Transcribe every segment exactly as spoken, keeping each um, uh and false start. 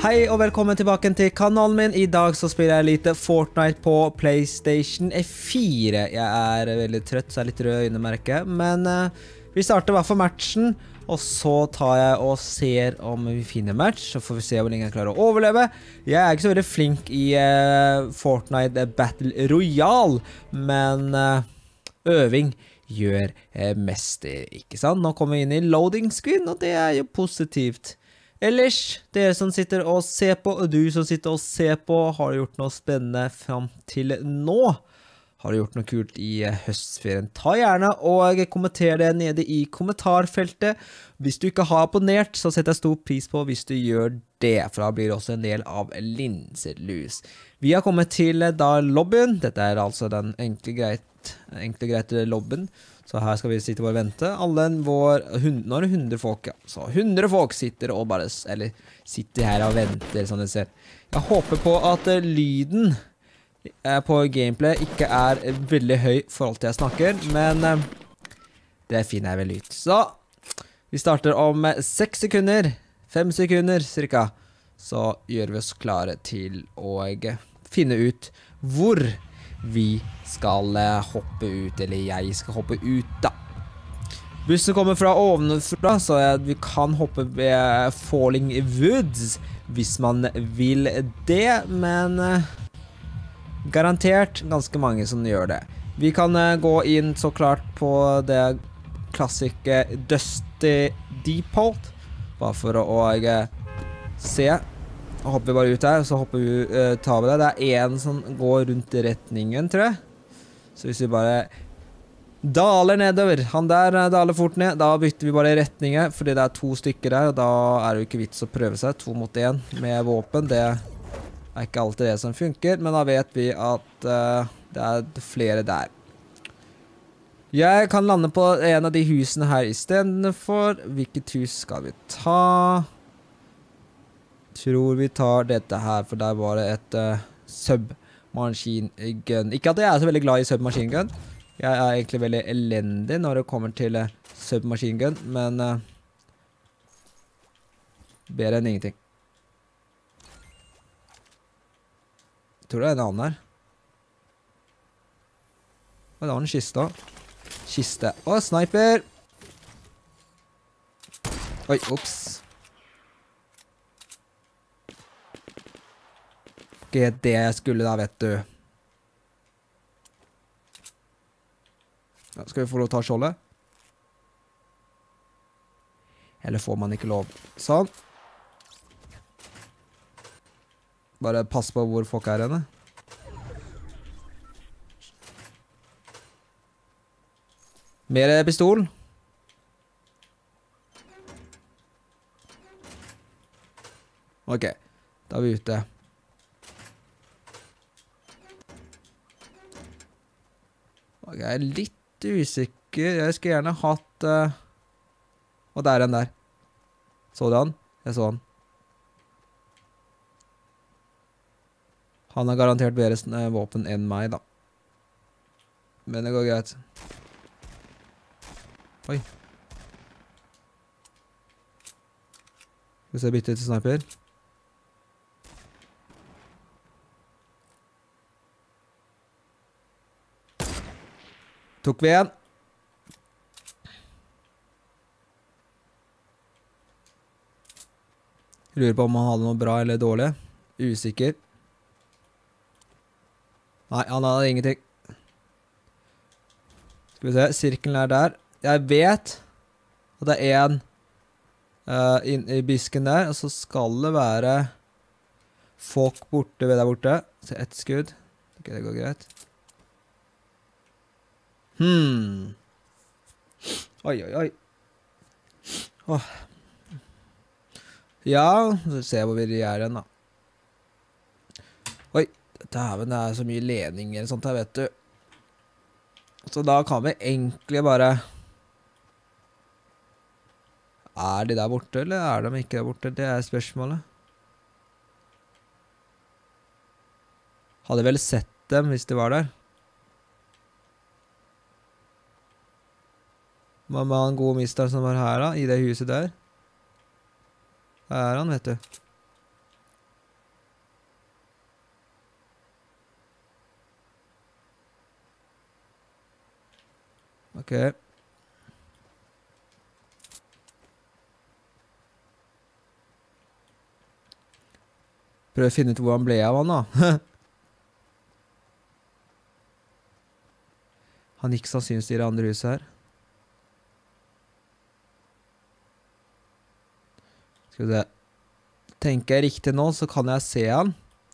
Hei og velkommen tilbake til kanalen min. I dag så spiller jeg litt Fortnite på PlayStation fire. Jeg er veldig trøtt, så jeg er litt rød øyne merker jeg. Men uh, vi starter i hvert fall matchen, og så tar jeg og ser om vi finner match, så får vi se hvor lenge jeg klarer å overleve. Jeg er ikke så veldig flink i uh, Fortnite Battle Royale, men uh, øving gjør uh, mester, ikke sant? Nå kommer vi inn i loading screen, og det er jo positivt. Ellers, dere som sitter og ser på, og du som sitter og ser på, har du gjort noe spennende frem til nå? Har du gjort noe kult i høstferien? Ta gjerne og kommenter det nede i kommentarfeltet. Hvis du ikke har abonnert, så setter jeg stor pris på hvis du gjør det, for da blir det også en del av Linselus. Vi har kommet til da lobbyen. Dette er altså den enkle greit, enkle greit lobbyen. Så her skal vi sitte og vente. Alle vår, nå er det hundre folk, ja. Så hundre folk sitter og bare, eller sitter her og venter, som dere ser. Jeg håper på at uh, lyden uh, på gameplay ikke er uh, veldig høy for alt jeg snakker, men uh, det finner jeg vel ut. Så, vi starter om uh, seks sekunder, fem sekunder cirka, så gjør vi oss klare til å uh, finne ut hvor vi skal uh, hoppe ut, eller jeg skal hoppe ut da. Bussen kommer fra ovenfra, så uh, vi kan hoppe ved Falling Woods hvis man vil det, men uh, garantert ganske mange som gjør det. Vi kan uh, gå inn så klart på det klassiske Dusty Depot, bare for å uh, se. Så hopper vi bare ut her, så hopper vi, uh, tar vi det. Det er en som går rundt i retningen, tror jeg. Så hvis vi bare daler nedover, han der uh, daler fort ned, da bytter vi bare retninger, fordi det er to stykker der, og da er det jo ikke vits å prøve seg, to mot en med våpen. Det er ikke alltid det som funker, men da vet vi at uh, det er flere der. Jeg kan lande på en av de husene her i stedet for. Hvilket hus skal vi ta? Tror vi tar dette her, for der var det et uh, submachine gun. Ikke at jeg er så veldig glad i submachine gun. Jeg er egentlig veldig elendig når det kommer til uh, submachine gun, men uh, bedre enn ingenting. Jeg tror det er en annen her. Å, det var en kiste også. Kiste. Å, sniper! Oi, ups. Ikke det jeg skulle da, vet du. Ja, skal vi få lov å ta skjoldet? Eller får man ikke lov? Sånn. Bare pass på hvor folk er henne. Mer pistol. Ok, da er vi ute. Jeg er litt usikker. Jeg skulle gjerne hatt uh... Og der er den der. Så du han? Jeg så han. Han har garantert bedre uh, våpen enn meg da. Men det går greit. Oi. Skal vi se, bytte til sniper. Tok vi en. Lurer på om han hadde noe bra eller dårlig. Usikker. Nei, han hadde ingenting. Skal vi se, sirkelen er der. Jeg vet at det er en uh, inn i bisken der, og så skal det være folk borte ved der borte. Se, ett skudd. Ok, det går greit. Hmm. Oi, oi, oi. Åh. Ja, så ser jeg hvor vi er igjen da. Oi, dæven, det er så mye ledninger og sånt her, vet du. Så da kan vi egentlig bare... Er de der borte, eller er de ikke der borte? Det er spørsmålet. Hadde vel sett dem hvis de var der. Hva med han gode mister som var her da, i det huset der? Her er han, vet du. Ok. Prøv å finne ut hvor han ble av han da. Han gikk sannsynligvis i det andre huset her. Skal vi se. Tenker jeg riktig nå, så kan jeg se han.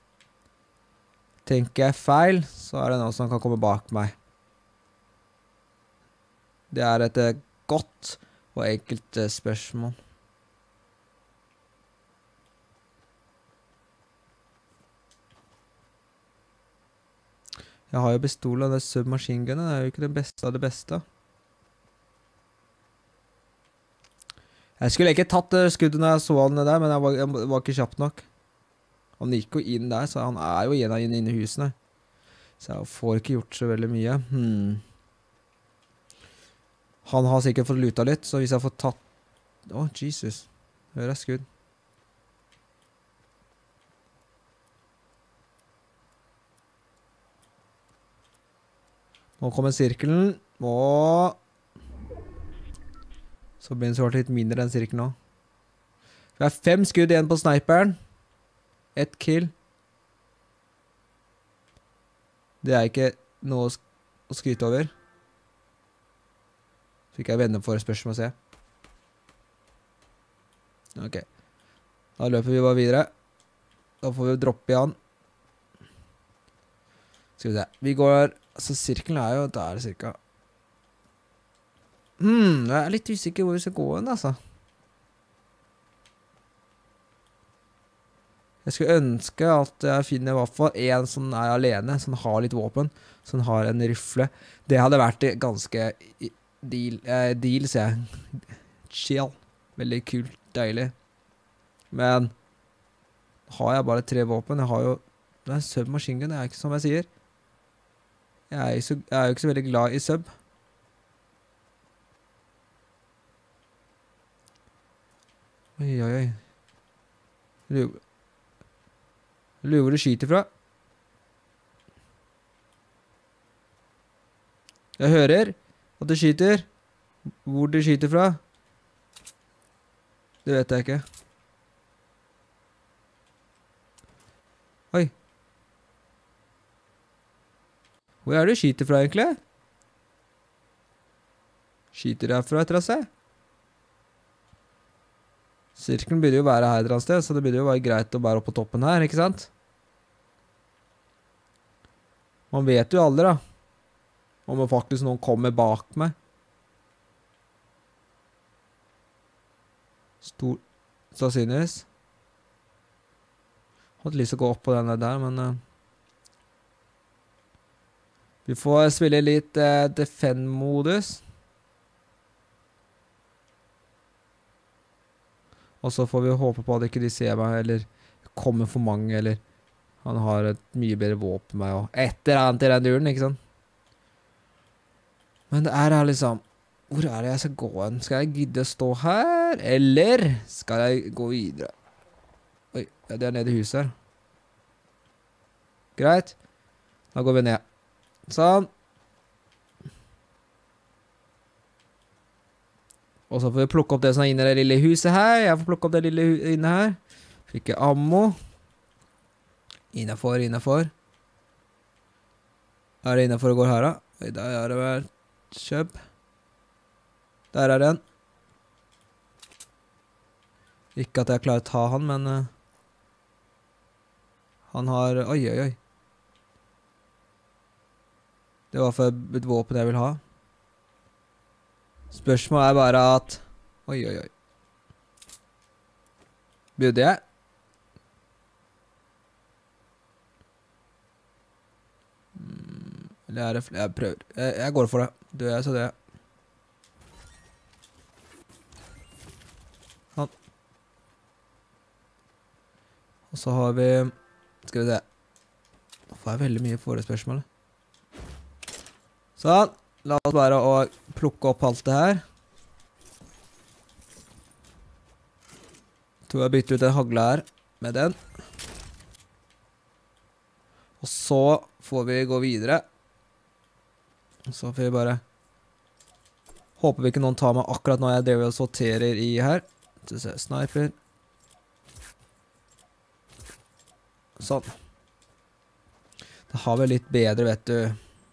Tenker jeg feil, så er det noen som kan komme bak meg. Det er et godt og enkelt spørsmål. Jeg har jo pistol av det submachine-gunnet, det er jo ikke det beste av det beste. Jeg skulle ikke tatt skuddet når jeg så han der, men jeg var, jeg var ikke kjapt nok. Han gikk jo inn der, så han er jo en av inne i husene. Så jeg får ikke gjort så veldig mye. Hmm. Han har sikkert fått luta litt, så hvis jeg får tatt... Åh, oh, Jesus. Hører jeg skudd. Nå kommer sirkelen, og... Så blir den så litt mindre den sirkelen nå. Vi har fem skudd igjen på sniperen. Ett kill. Det er ikke noe å skryte over. Fikk jeg venner for spørsmål å se. Ok. Da løper vi bare videre. Da får vi droppe igjen. Skal vi se. Vi går... Altså, sirkelen er jo... Da er det cirka... Hmm, jeg er litt usikker hvor vi skal gå hen, altså. Jeg skulle ønske at jeg finner i hvert fall en som er alene, som har litt våpen, som har en rifle. Det hadde vært ganske deal, eh, deal, sier jeg. Chill. Veldig kult, deilig. Men har jeg bare tre våpen? Jeg har jo... Det er submachine gun, det er ikke som jeg sier. Jeg er, så, jeg er jo ikke så veldig glad i sub. Oi, oi, oi. Lurer, lurer hvor du skyter fra. Jeg hører at du skyter. Hvor du skyter fra. Det vet jeg ikke. Oi. Hvor er det du skyter fra egentlig? Skyter jeg fra etter å se? Sirkelen burde jo være her et eller annet sted, så det burde jo være greit å være opp på toppen her, ikke sant? Man vet jo aldri da, om det faktisk noen kommer bak meg. Stor, sannsynligvis. Hadde lyst til å gå opp på den der, men... Uh, vi får spille litt uh, defend-modus. Og så får vi håpe på at ikke de ser meg, eller kommer for mange, eller han har et mye bedre våpen meg, og etter han til den duren, ikke sant? Men det er her liksom, hvor er det jeg skal gå hen? Skal jeg gidde å stå her, eller skal jeg gå videre? Oi, ja, det er nede i huset her. Greit. Da går vi ned. Sånn. Og så får vi plukke opp det som er inne i det lille huset her. Jeg får plukke opp det lille huset inne her. Fikk jeg ammo. Innenfor, innenfor. Er det innenfor å gå her da? Oi, der er det vel kjøp. Der er den. Ikke at jeg klarer å ta han, men... Uh, han har... Oi, oi, oi. Det var for et våpen jeg vil ha. Spørsmålet er bare at... Oi, oi, oi. Burde jeg? Mm, eller er det... Jeg prøver. Jeg, jeg går for det. Dør jeg, så dør jeg. Sånn. Og så har vi... Skal vi se. Nå får jeg veldig mye forespørsmål. Sånn. La oss bare å plukke opp alt det her. Tror jeg bytter ut en hagle her med den. Og så får vi gå videre. Og så får vi bare Håper vi ikke noen tar meg akkurat når jeg driver og sorterer i her. Sniper. Sånn. Det har vel litt bedre, vet du.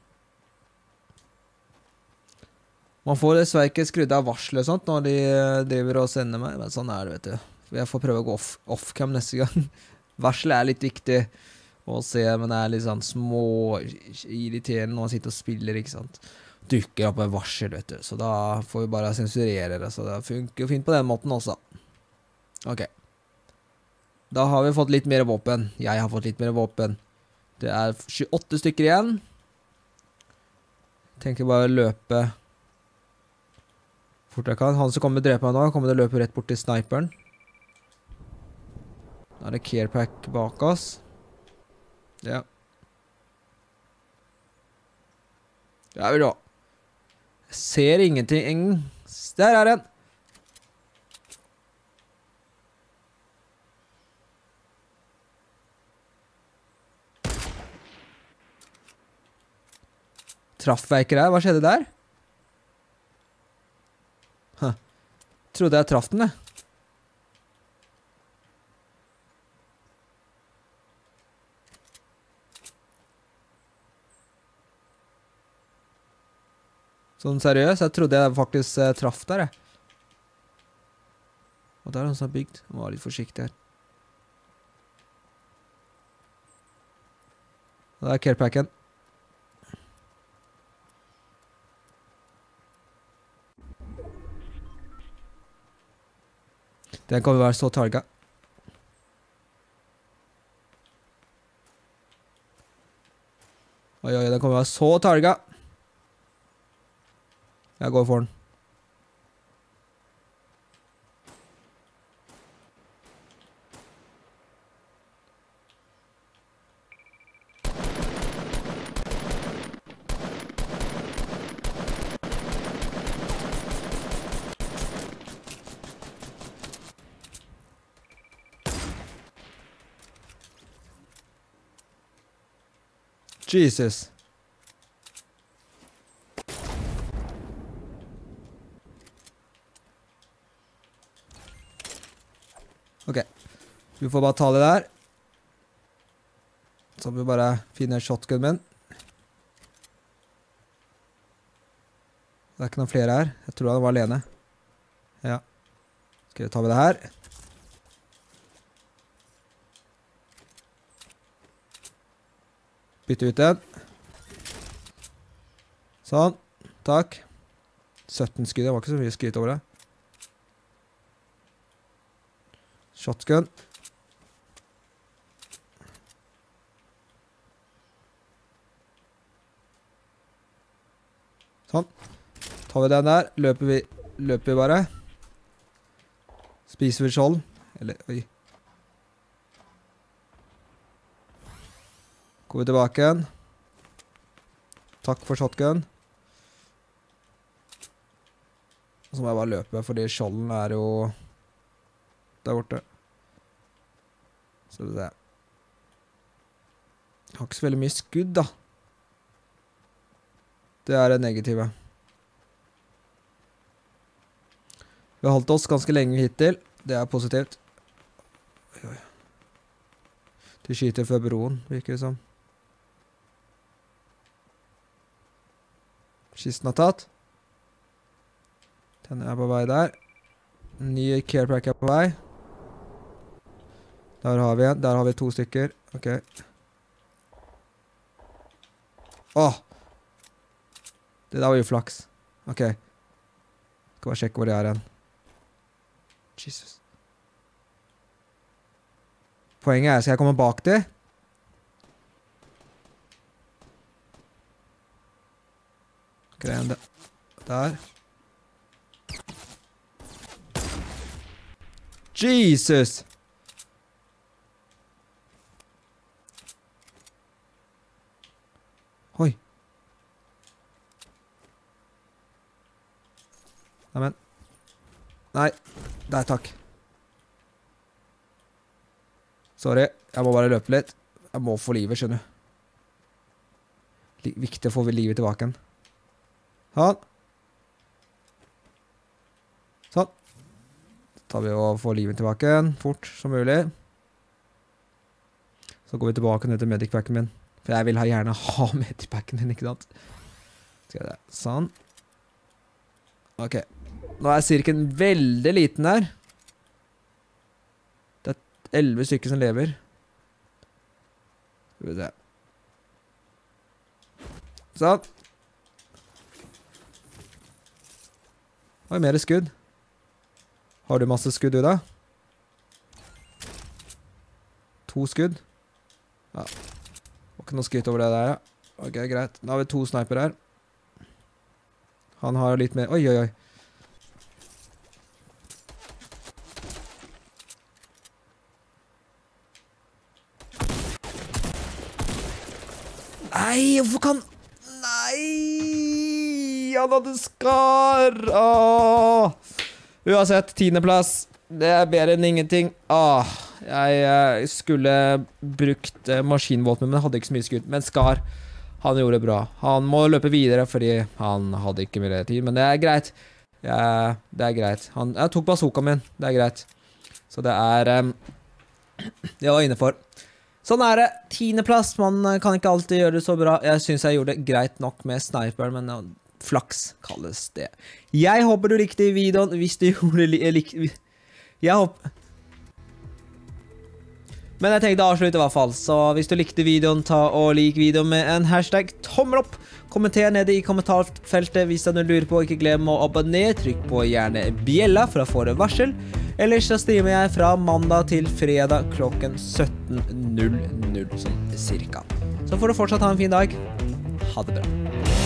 Man får dessverre ikke skrudd av varsel og sånt når de driver og sender meg, men sånn er det, vet du. Jeg får prøve å gå off, off-cam neste gang. Varsel er litt viktig å se, men det er litt sånn små irriterende når man sitter og spiller, ikke sant. Dukker opp med varsel, vet du. Så da får vi bare sensurere det, så det funker jo fint på den måten også. Ok. Da har vi fått litt mer våpen. Jeg har fått litt mer våpen. Det er tjueåtte stykker igjen. Tenker bare å løpe fort jeg kan. Han som kommer til å drepe meg nå, kommer til å løpe rett bort til sniperen. Da er det carepack bak oss. Ja. Det er vi da. Jeg ser ingenting. Der er den. Traff jeg ikke der? Hva skjedde der? Huh. Trodde jeg traff den, det. Sånn seriøst, jeg trodde jeg faktisk eh, traff der, jeg. Og der er noen som har bygd. Jeg må være litt forsiktig her. Og det er carepacken. Den kommer være så targa. Oi, oi, den kommer være så targa. Jeg går for den. Jesus. Ok, vi får bare ta det der. Så vi bare finner shotgun min. Det er ikke noen flere her. Jeg tror han var alene. Ja. Skal vi ta med det her. Bytte ut den. Sånn. Takk. sytten skudd, det var ikke så mye skryt over det. Shotgun. Sånn. Tar vi den der, løper vi, løper vi bare. Spiser vi skjold. Eller, oi. Går vi tilbake igjen. Takk for shotgun. Og så må jeg bare løpe, fordi skjolden er jo der borte. Så det er. Jeg har ikke så veldig mye skudd, da. Det er det negative. Vi har holdt oss ganske lenge hittil. Det er positivt. Oi, oi. De skyter før broen, virker det som. Kisten har tatt. Den er på vei der. Ny carepack er på vei. Der har vi en. Der har vi to stykker. Ok. Åh! Det der var jo flaks. Ok. Skal bare sjekke hvor det er hen. Jesus. Poenget er, skal jeg komme bak det? Greien der. Der. Jesus! Oi. Neimen. Nei. Der, takk. Sorry, jeg må bare løpe litt. Jeg må få livet, skjønner du. Viktig å få livet tilbake. Sånn. Sånn. Så tar vi og får livet tilbake igjen, fort som mulig. Så går vi tilbake ned til medicpacken min. For jeg vil ha gjerne ha medicpacken min, ikke sant? Skal jeg det. Sånn. Ok. Nå er cirken veldig liten her. Det er elleve stykker som lever. Skal vi se. Sånn. Oi, mer skudd. Har du masse skudd, du da? To skudd. Ja. Og ikke noe skryt over det der, ja. Ok, greit. Nå har vi to sniper her. Han har litt mer... Oi, oi, oi. Nei, hvorfor kan... Nei! Han hadde skar! Åh! Uansett, tiendeplass. Det er bedre enn ingenting. Åh, jeg eh, skulle brukt eh, maskinvåpen, men jeg hadde ikke så mye skudd. Men Skar, han gjorde det bra. Han må løpe videre, fordi han hadde ikke mer tid. Men det er greit. Ja, det er greit. Han, jeg tok bazooka min. Det er greit. Så det er... Um, jeg var inne for. Sånn er det. Tiendeplass. Man kan ikke alltid gjøre det så bra. Jeg synes jeg gjorde det greit nok med sniperen, men ja, flaks kalles det. Jeg håper du likte videoen. Hvis du gjorde det... Lik, jeg håper... Men jeg tenkte å avslutte i hvert fall, så hvis du likte videoen, ta og lik videoen med en hashtag tommel opp. Kommenter nede i kommentarfeltet hvis du lurer på, ikke glem å abonnere, trykk på gjerne bjella for å få det varsel. Ellers så streamer jeg fra mandag til fredag klokken sytten null null, sånn cirka. Så får du fortsatt ha en fin dag. Ha det bra.